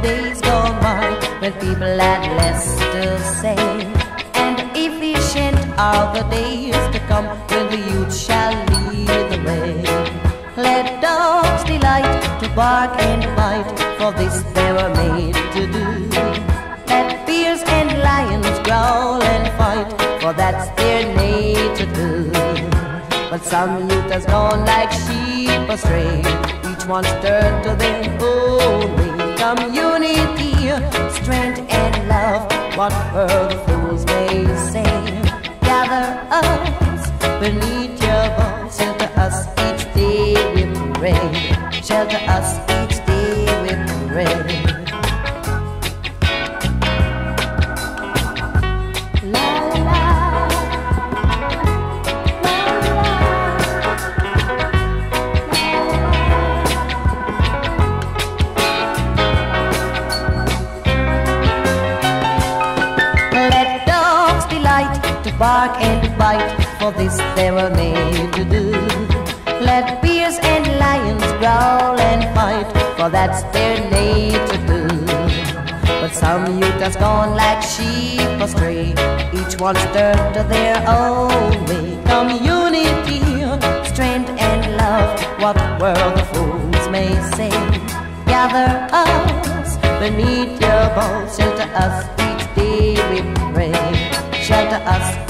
days gone by when people had less to say, and efficient are the days to come when the youth shall lead the way. Let dogs delight to bark and bite, for this they were made to do. Let bears and lions growl and fight, for that's their nature too. But some youth has gone like sheep astray, each one's turned to their own way. Community, strength and love, whatever the fools may say. Gather us beneath your voice, shelter us each day with rain. Shelter us each day with rain. Bark and bite, for this they were made to do. Let bears and lions growl and fight, for that's their nature too. But some youth has gone like sheep astray, each one's turned to their own way. Community, strength and love, what world the fools may say. Gather us beneath your boughs, shelter us each day with rain. Shelter us